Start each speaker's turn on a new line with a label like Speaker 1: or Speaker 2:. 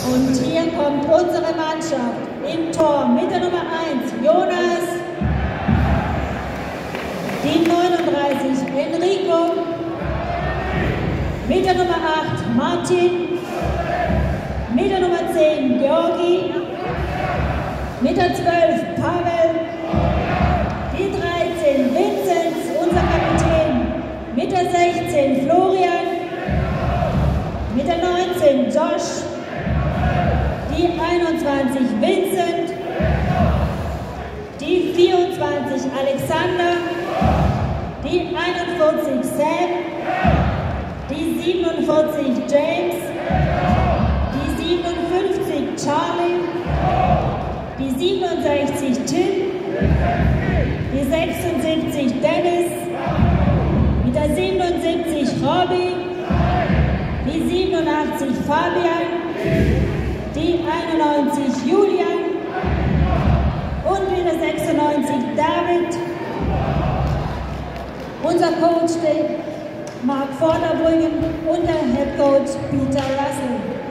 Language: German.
Speaker 1: Und hier kommt unsere Mannschaft im Tor mit der Nummer 1, Jonas, die 39, Enrico, mit der Nummer 8, Martin, mit der Nummer 10, Georgi, mit der 12, Pavel, die 13, Vinzenz, unser Kapitän, mit der 16, Florian, mit der 19, Josh, die 21, Vincent, die 24, Alexander, die 41, Sam, die 47, James, die 57, Charlie, die 67, Tim, die 76, Dennis, mit der 77, Robby, die 87, Fabian, die 91, Julian und mit der 96, David. Unser Coach Mark Vorderbrücken und der Head Coach Peter Russell.